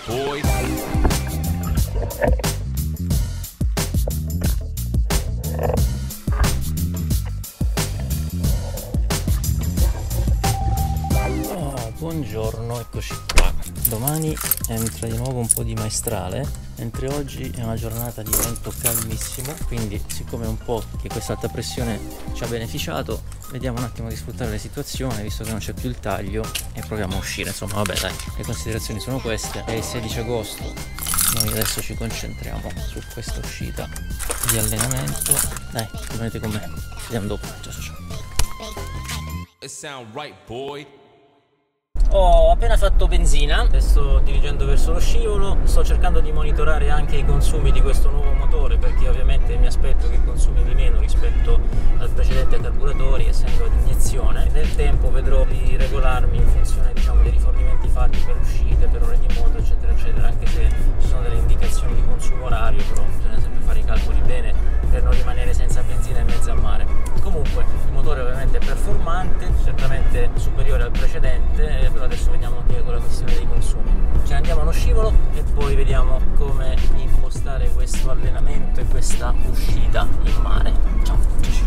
boy. Buongiorno, eccoci qua. Domani entra di nuovo un po' di maestrale, mentre oggi è una giornata di vento calmissimo, quindi siccome un po' che questa alta pressione ci ha beneficiato, vediamo un attimo di sfruttare la situazione, visto che non c'è più il taglio, e proviamo a uscire. Insomma, vabbè, dai, le considerazioni sono queste. È il 16 agosto, noi adesso ci concentriamo su questa uscita di allenamento. Dai, rimanete con me, ci vediamo dopo. Ciao ciao ciao. It sound right, boy. Ho appena fatto benzina e sto dirigendo verso lo scivolo. Sto cercando di monitorare anche i consumi di questo nuovo motore, perché ovviamente mi aspetto che consumi di meno rispetto al precedente carburatore, essendo ad iniezione. Nel tempo vedrò di regolarmi in funzione, diciamo, dei rifornimenti fatti per uscite, per ore di moto, eccetera eccetera, anche se ci sono delle indicazioni di consumo orario, però bisogna sempre fare i calcoli bene per non rimanere senza benzina in mezzo a mare. Comunque il motore ovviamente è performante, certamente superiore al precedente, però adesso vediamo anche con la questione dei consumi. Ce ne andiamo a uno scivolo e poi vediamo come impostare questo allenamento e questa uscita in mare. Ciao!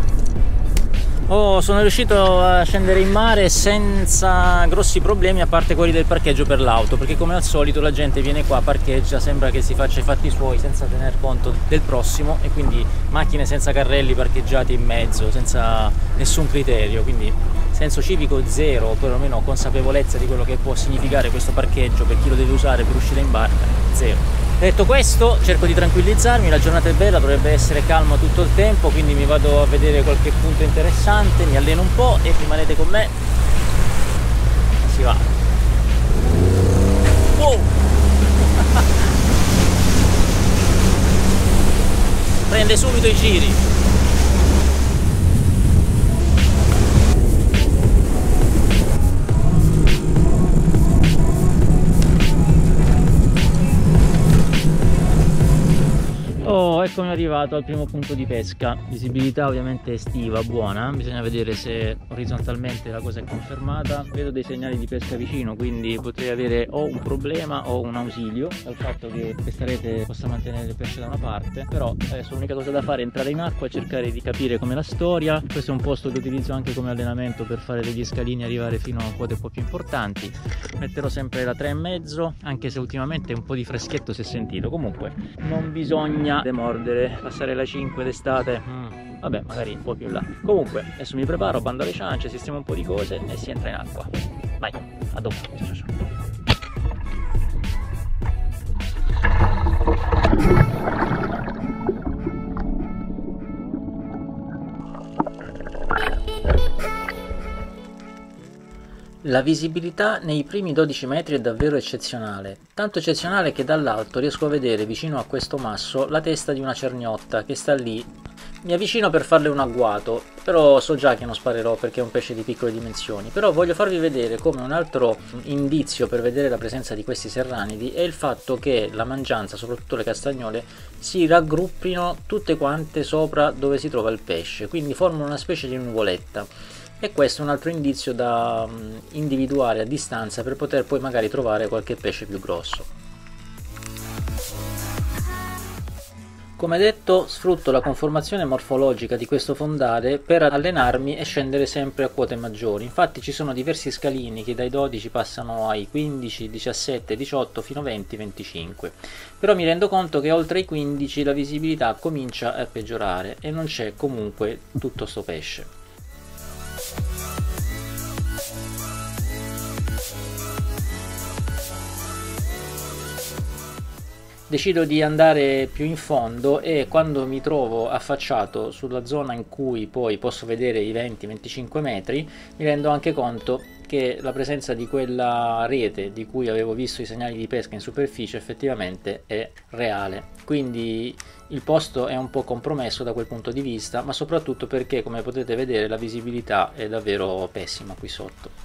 Sono riuscito a scendere in mare senza grossi problemi, a parte quelli del parcheggio per l'auto, perché come al solito la gente viene qua, parcheggia, sembra che si faccia i fatti suoi senza tener conto del prossimo, e quindi macchine senza carrelli parcheggiati in mezzo senza nessun criterio, quindi senso civico zero, o perlomeno consapevolezza di quello che può significare questo parcheggio per chi lo deve usare per uscire in barca, zero. Detto questo, cerco di tranquillizzarmi, la giornata è bella, dovrebbe essere calmo tutto il tempo, quindi mi vado a vedere qualche punto interessante, mi alleno un po' e rimanete con me. Si va. Wow! Prende subito i giri. Eccomi arrivato al primo punto di pesca. Visibilità ovviamente estiva, buona, bisogna vedere se orizzontalmente la cosa è confermata. Vedo dei segnali di pesca vicino, quindi potrei avere o un problema o un ausilio dal fatto che questa rete possa mantenere il pesce da una parte. Però adesso l'unica cosa da fare è entrare in acqua e cercare di capire com'è la storia. Questo è un posto che utilizzo anche come allenamento per fare degli scalini e arrivare fino a quote un po' più importanti. Metterò sempre la 3,5, anche se ultimamente un po' di freschetto si è sentito. Comunque non bisogna demordere, passare la 5 d'estate, vabbè, magari un po' più là. Comunque adesso mi preparo, bando alle ciance, sistemo un po' di cose e si entra in acqua. Vai, a dopo. Ciao, ciao, ciao. La visibilità nei primi 12 metri è davvero eccezionale, tanto eccezionale che dall'alto riesco a vedere vicino a questo masso la testa di una cernotta che sta lì. Mi avvicino per farle un agguato, però so già che non sparerò perché è un pesce di piccole dimensioni. Però voglio farvi vedere come un altro indizio per vedere la presenza di questi serranidi è il fatto che la mangianza, soprattutto le castagnole, si raggruppino tutte quante sopra dove si trova il pesce, quindi formano una specie di nuvoletta. E questo è un altro indizio da individuare a distanza per poter poi magari trovare qualche pesce più grosso. Come detto, sfrutto la conformazione morfologica di questo fondale per allenarmi e scendere sempre a quote maggiori. Infatti ci sono diversi scalini che dai 12 passano ai 15, 17, 18 fino a 20, 25. Però mi rendo conto che oltre i 15 la visibilità comincia a peggiorare e non c'è comunque tutto sto pesce. Decido di andare più in fondo e quando mi trovo affacciato sulla zona in cui poi posso vedere i 20-25 metri mi rendo anche conto che la presenza di quella rete di cui avevo visto i segnali di pesca in superficie effettivamente è reale. Quindi il posto è un po' compromesso da quel punto di vista, ma soprattutto perché, come potete vedere, la visibilità è davvero pessima qui sotto.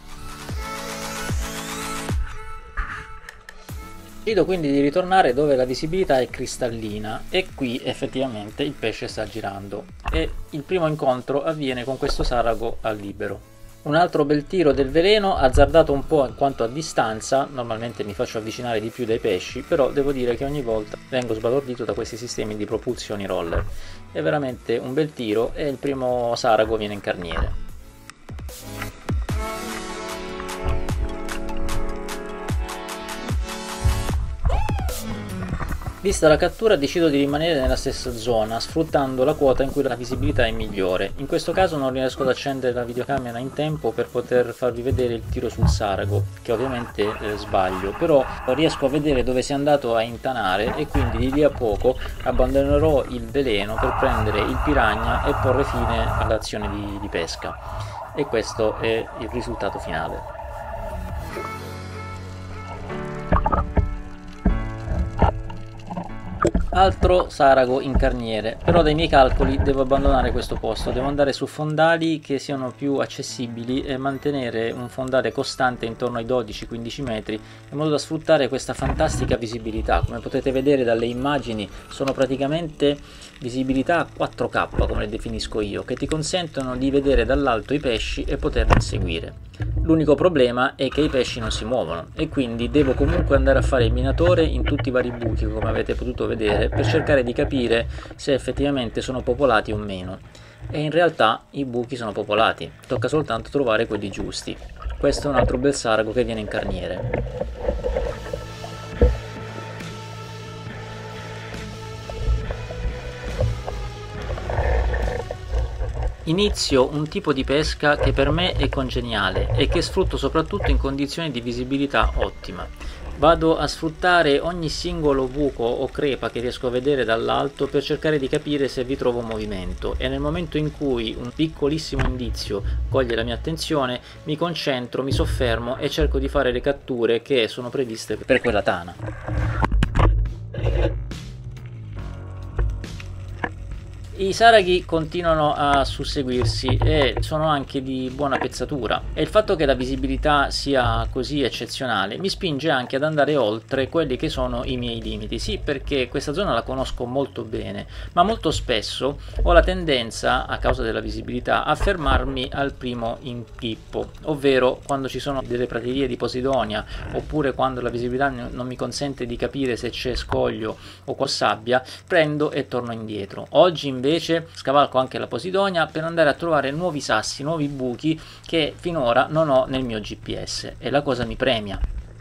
Decido quindi di ritornare dove la visibilità è cristallina e qui effettivamente il pesce sta girando e il primo incontro avviene con questo sarago al libero. Un altro bel tiro del veleno, azzardato un po' in quanto a distanza, normalmente mi faccio avvicinare di più dai pesci, però devo dire che ogni volta vengo sbalordito da questi sistemi di propulsioni roller. È veramente un bel tiro e il primo sarago viene in carniere. Vista la cattura decido di rimanere nella stessa zona, sfruttando la quota in cui la visibilità è migliore. In questo caso non riesco ad accendere la videocamera in tempo per poter farvi vedere il tiro sul sarago, che ovviamente sbaglio, però riesco a vedere dove si è andato a intanare e quindi di lì a poco abbandonerò il veleno per prendere il piranha e porre fine all'azione di pesca. E questo è il risultato finale. Altro sarago in carniere, però dai miei calcoli devo abbandonare questo posto, devo andare su fondali che siano più accessibili e mantenere un fondale costante intorno ai 12-15 metri in modo da sfruttare questa fantastica visibilità. Come potete vedere dalle immagini sono praticamente visibilità 4K, come le definisco io, che ti consentono di vedere dall'alto i pesci e poterli inseguire. L'unico problema è che i pesci non si muovono e quindi devo comunque andare a fare il minatore in tutti i vari buchi, come avete potuto vedere, per cercare di capire se effettivamente sono popolati o meno. E in realtà i buchi sono popolati, tocca soltanto trovare quelli giusti. Questo è un altro bel sarago che viene in carniere. Inizio un tipo di pesca che per me è congeniale e che sfrutto soprattutto in condizioni di visibilità ottima. Vado a sfruttare ogni singolo buco o crepa che riesco a vedere dall'alto per cercare di capire se vi trovo movimento, e nel momento in cui un piccolissimo indizio coglie la mia attenzione mi concentro, mi soffermo e cerco di fare le catture che sono previste per quella tana. I saraghi continuano a susseguirsi e sono anche di buona pezzatura, e il fatto che la visibilità sia così eccezionale mi spinge anche ad andare oltre quelli che sono i miei limiti. Sì, perché questa zona la conosco molto bene, ma molto spesso ho la tendenza, a causa della visibilità, a fermarmi al primo impippo, ovvero quando ci sono delle praterie di posidonia oppure quando la visibilità non mi consente di capire se c'è scoglio o sabbia, prendo e torno indietro. Oggi invece scavalco anche la posidonia per andare a trovare nuovi sassi, nuovi buchi che finora non ho nel mio GPS, e la cosa mi premia.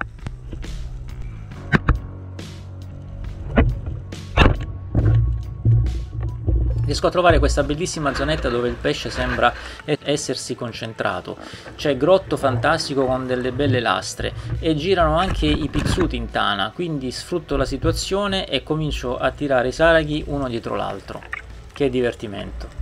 Riesco a trovare questa bellissima zonetta dove il pesce sembra essersi concentrato. C'è grotto fantastico con delle belle lastre e girano anche i pizzuti in tana, quindi sfrutto la situazione e comincio a tirare i saraghi uno dietro l'altro. Che divertimento!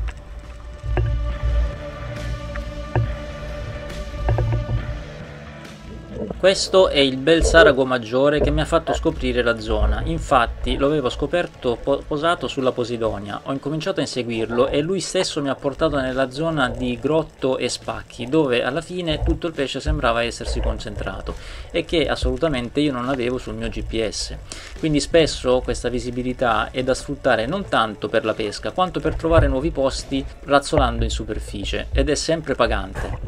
Questo è il bel sarago maggiore che mi ha fatto scoprire la zona. Infatti lo avevo scoperto posato sulla posidonia, ho incominciato a inseguirlo e lui stesso mi ha portato nella zona di grotto e spacchi, dove alla fine tutto il pesce sembrava essersi concentrato e che assolutamente io non avevo sul mio GPS. Quindi spesso questa visibilità è da sfruttare non tanto per la pesca quanto per trovare nuovi posti razzolando in superficie, ed è sempre pagante.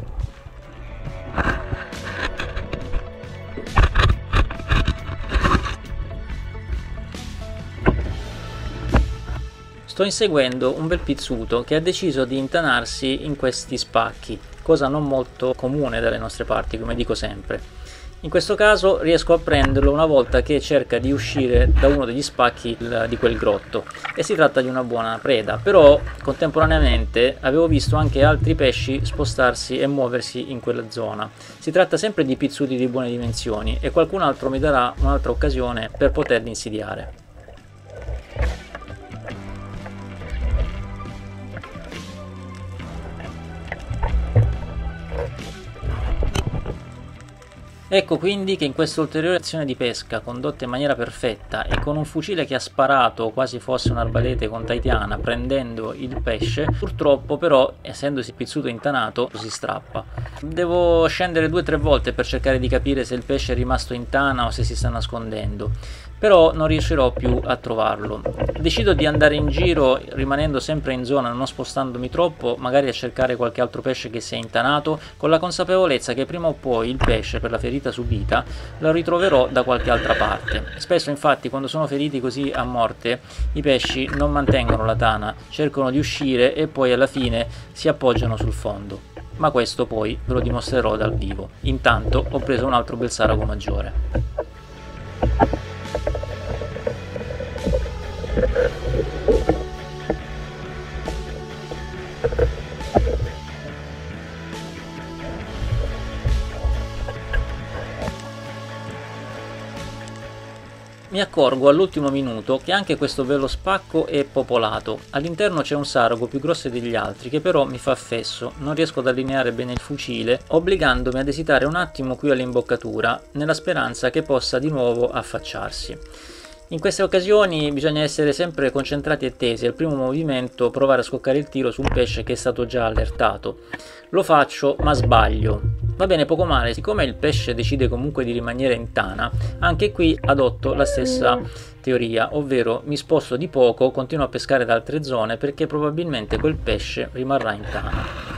Sto inseguendo un bel pizzuto che ha deciso di intanarsi in questi spacchi, cosa non molto comune dalle nostre parti, come dico sempre. In questo caso riesco a prenderlo una volta che cerca di uscire da uno degli spacchi di quel grotto, e si tratta di una buona preda, però contemporaneamente avevo visto anche altri pesci spostarsi e muoversi in quella zona. Si tratta sempre di pizzuti di buone dimensioni e qualcun altro mi darà un'altra occasione per poterli insidiare. Ecco quindi che in questa ulteriore azione di pesca, condotta in maniera perfetta e con un fucile che ha sparato quasi fosse un'arbalete con Tahitiana prendendo il pesce, purtroppo però, essendosi pizzuto intanato, si strappa. Devo scendere 2 o 3 volte per cercare di capire se il pesce è rimasto in tana o se si sta nascondendo. però non riuscirò più a trovarlo. Decido di andare in giro rimanendo sempre in zona, non spostandomi troppo, magari a cercare qualche altro pesce che sia intanato, con la consapevolezza che prima o poi il pesce, per la ferita subita, lo ritroverò da qualche altra parte. Spesso infatti quando sono feriti così a morte i pesci non mantengono la tana, cercano di uscire e poi alla fine si appoggiano sul fondo. Ma questo poi ve lo dimostrerò dal vivo. Intanto ho preso un altro bel sarago maggiore. Mi accorgo all'ultimo minuto che anche questo velo spacco è popolato. All'interno c'è un sarago più grosso degli altri che però mi fa fesso, non riesco ad allineare bene il fucile, obbligandomi ad esitare un attimo qui all'imboccatura, nella speranza che possa di nuovo affacciarsi. In queste occasioni bisogna essere sempre concentrati e tesi, al primo movimento provare a scoccare il tiro su un pesce che è stato già allertato. Lo faccio ma sbaglio. Va bene, poco male, siccome il pesce decide comunque di rimanere in tana, anche qui adotto la stessa teoria, ovvero mi sposto di poco, continuo a pescare da altre zone perché probabilmente quel pesce rimarrà in tana.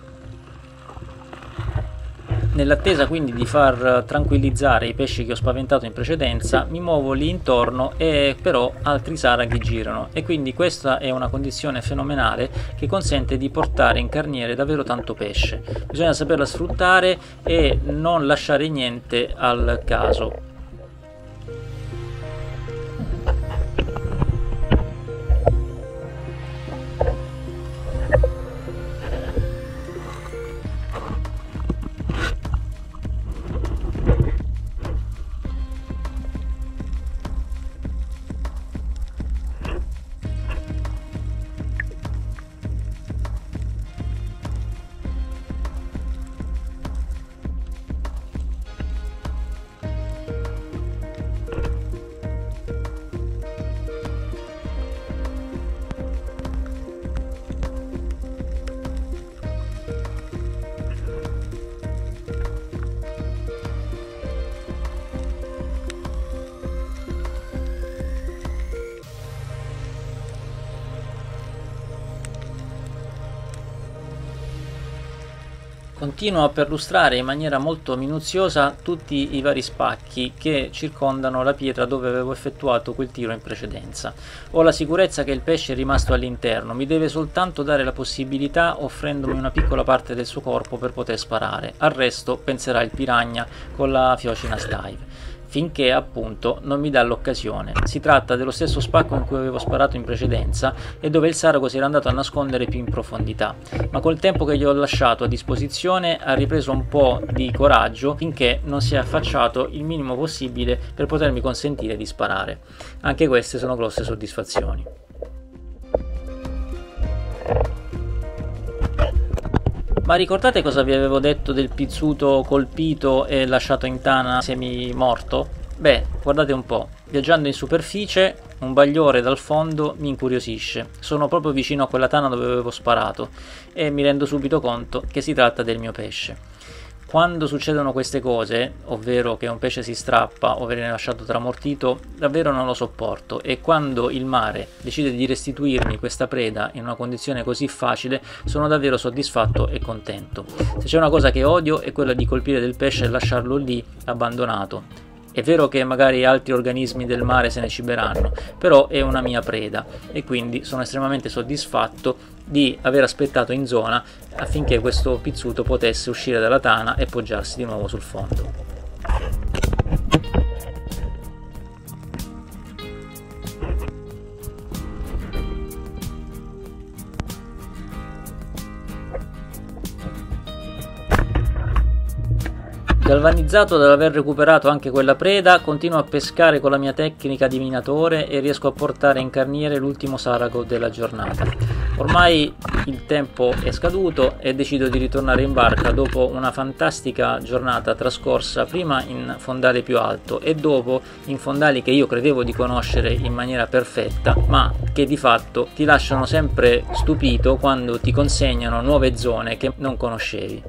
Nell'attesa quindi di far tranquillizzare i pesci che ho spaventato in precedenza, mi muovo lì intorno e però altri saraghi girano e quindi questa è una condizione fenomenale che consente di portare in carniere davvero tanto pesce. Bisogna saperla sfruttare e non lasciare niente al caso. Continuo a perlustrare in maniera molto minuziosa tutti i vari spacchi che circondano la pietra dove avevo effettuato quel tiro in precedenza. Ho la sicurezza che il pesce è rimasto all'interno, mi deve soltanto dare la possibilità offrendomi una piccola parte del suo corpo per poter sparare. Al resto penserà il piranha con la Fiocinas Dive. Finché appunto non mi dà l'occasione. Si tratta dello stesso spacco in cui avevo sparato in precedenza e dove il sarago si era andato a nascondere più in profondità, ma col tempo che gli ho lasciato a disposizione ha ripreso un po' di coraggio finché non si è affacciato il minimo possibile per potermi consentire di sparare. Anche queste sono grosse soddisfazioni. Ma ricordate cosa vi avevo detto del pizzuto colpito e lasciato in tana semi morto? Beh, guardate un po', viaggiando in superficie un bagliore dal fondo mi incuriosisce, sono proprio vicino a quella tana dove avevo sparato e mi rendo subito conto che si tratta del mio pesce. Quando succedono queste cose, ovvero che un pesce si strappa o viene lasciato tramortito, davvero non lo sopporto e quando il mare decide di restituirmi questa preda in una condizione così facile sono davvero soddisfatto e contento. Se c'è una cosa che odio è quella di colpire del pesce e lasciarlo lì abbandonato. È vero che magari altri organismi del mare se ne ciberanno, però è una mia preda e quindi sono estremamente soddisfatto di aver aspettato in zona affinché questo pizzuto potesse uscire dalla tana e poggiarsi di nuovo sul fondo. Galvanizzato dall'aver recuperato anche quella preda, continuo a pescare con la mia tecnica di minatore e riesco a portare in carniere l'ultimo sarago della giornata. Ormai il tempo è scaduto e decido di ritornare in barca dopo una fantastica giornata trascorsa prima in fondale più alto e dopo in fondali che io credevo di conoscere in maniera perfetta, ma che di fatto ti lasciano sempre stupito quando ti consegnano nuove zone che non conoscevi.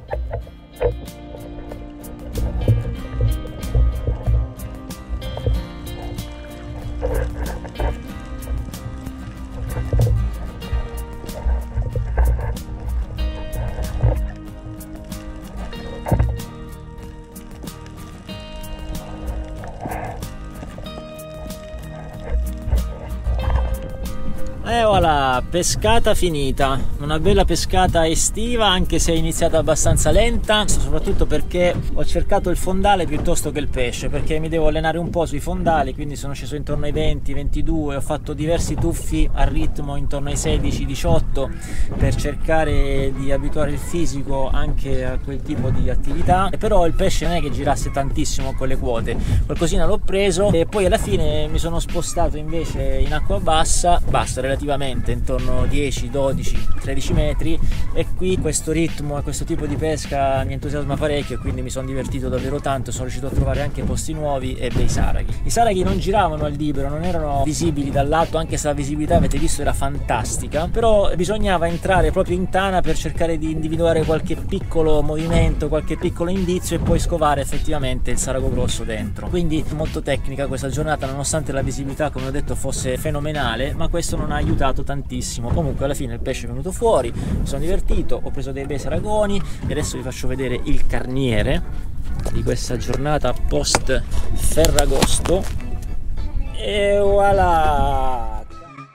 E voilà, pescata finita, una bella pescata estiva, anche se è iniziata abbastanza lenta, soprattutto perché ho cercato il fondale piuttosto che il pesce, perché mi devo allenare un po' sui fondali, quindi sono sceso intorno ai 20-22, ho fatto diversi tuffi a ritmo intorno ai 16-18 per cercare di abituare il fisico anche a quel tipo di attività, però il pesce non è che girasse tantissimo con le quote, qualcosina l'ho preso e poi alla fine mi sono spostato invece in acqua bassa relativamente, intorno a 10, 12, 13 metri, e qui questo ritmo e questo tipo di pesca mi entusiasma parecchio, quindi mi sono divertito davvero tanto, sono riuscito a trovare anche posti nuovi e bei saraghi. I saraghi non giravano al libero, non erano visibili dall'alto, anche se la visibilità, avete visto, era fantastica, però bisognava entrare proprio in tana per cercare di individuare qualche piccolo movimento, qualche piccolo indizio e poi scovare effettivamente il sarago grosso dentro. Quindi molto tecnica questa giornata, nonostante la visibilità, come ho detto, fosse fenomenale, ma questo non ha aiutato tantissimo. Comunque alla fine il pesce è venuto fuori, mi sono divertito, ho preso dei bei saragoni e adesso vi faccio vedere il carniere di questa giornata post Ferragosto. E voilà!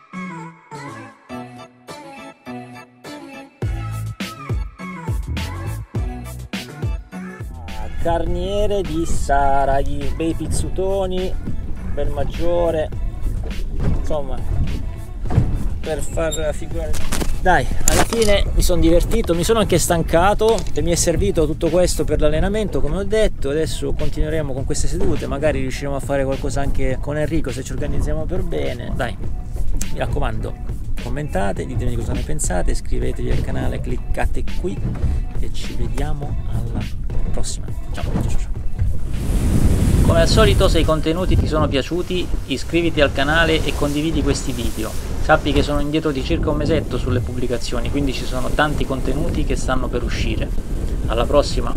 Carniere di saraghi, bei pizzutoni, bel maggiore, insomma, per far figurare. Dai, alla fine mi sono divertito, mi sono anche stancato e mi è servito tutto questo per l'allenamento, come ho detto. Adesso continueremo con queste sedute, magari riusciremo a fare qualcosa anche con Enrico se ci organizziamo per bene. Dai, mi raccomando, commentate, ditemi cosa ne pensate, iscrivetevi al canale, cliccate qui e ci vediamo alla prossima. Ciao, ciao, ciao. Come al solito, se i contenuti ti sono piaciuti, iscriviti al canale e condividi questi video. Sappi che sono indietro di circa un mesetto sulle pubblicazioni, quindi ci sono tanti contenuti che stanno per uscire. Alla prossima!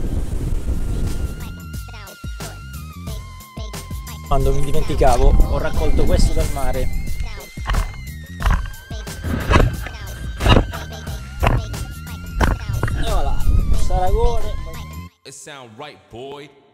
Quando mi dimenticavo, ho raccolto questo dal mare. E voilà, saragone. It sound right, boy.